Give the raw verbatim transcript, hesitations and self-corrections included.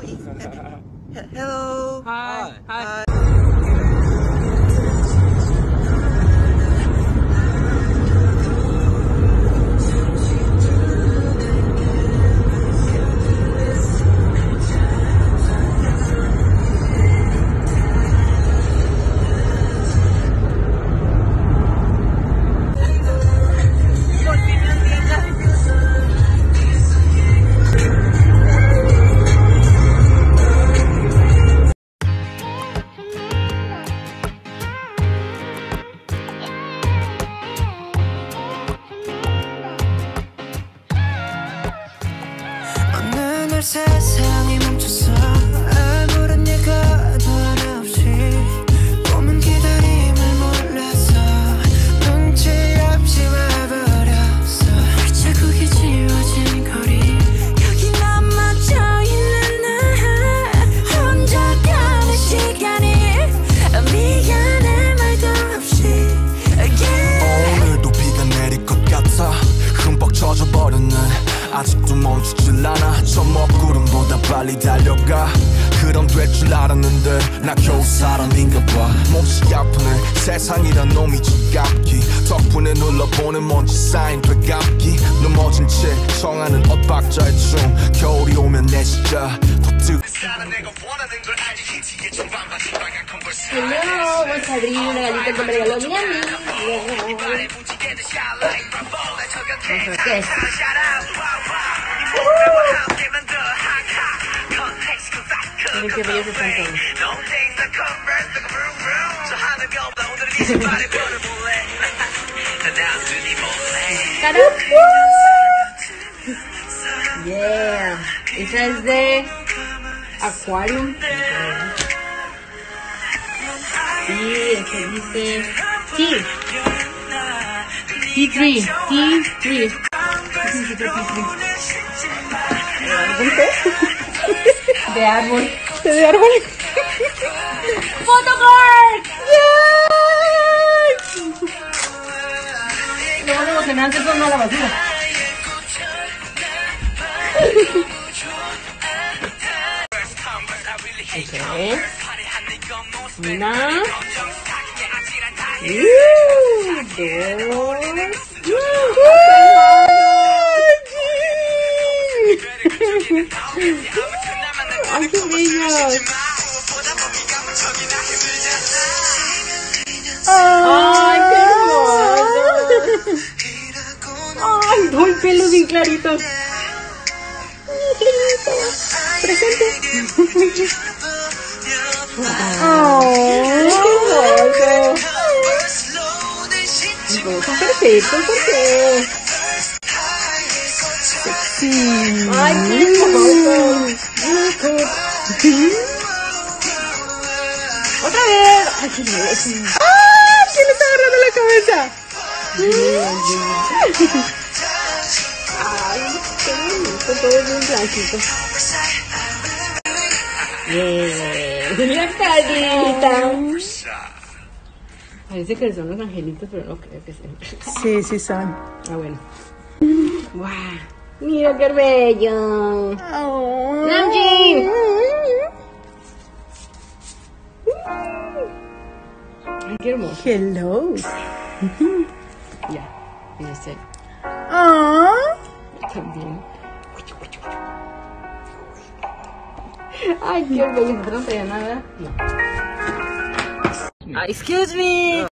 Hello. Hi. Hi. 세상이 멈춰서 아무런 예고도 하나 없이 꿈은 기다림을 몰라서 눈치 없이 와버렸어. 자국이 지워진 거리 여기 남아져 있는 나 혼자 가는 시간이 미안해 말도 없이 yeah. 오늘도 비가 내릴 것 같아 흠뻑 젖어버렸네. 아직도 멈추질 않아. 저 먹구름보다 빨리 달려가. 그럼 될 줄 알았는데 나 겨우 사람인가 봐. 몹시 아프네 세상이란 놈이 지갑기. 덕분에 눌러보는 먼지 쌓인 되감기. 넘어진 채 청하는 엇박자의 춤. 겨울이 오면 내 시자 더 뜨. Hello, vamos a abrir una galleta que me regaló mi amigo. ¿Qué es? Miren qué bellos están todos. Yeah. Esa es de Aquarium. Sí, ese dice T. T tres. T tres. De árbol. De árbol. ¡Photocard! ¡Yes! Lo más emocionante son a la basura. Ok. Una. Uh, dos. ¡Ay, qué bellos! ¡Ay, qué hermoso! ¡Ay, doy pelos bien claritos! ¡Presente! ¡Ay, qué hermoso! Son perfectos, ¿por qué? Sí. ¡Ay, qué hermoso! ¡Otra vez! ¡Ay, qué hermoso! ¡Ah! ¿Quién le está agarrando la cabeza? ¡Ay, qué bonito! Todo bien blanquito. ¡Bien! ¡La carita! Parece que son los angelitos, pero no creo que sean. Sí, sí son. Ah, bueno. ¡Wow! ¡Mira qué bello! Oh. ¡Namjin! ¡Ay, qué hermoso! Hello. Ya, ese Ah. también. ¡Ay, qué bello! ¿No traía nada? No. Excuse me.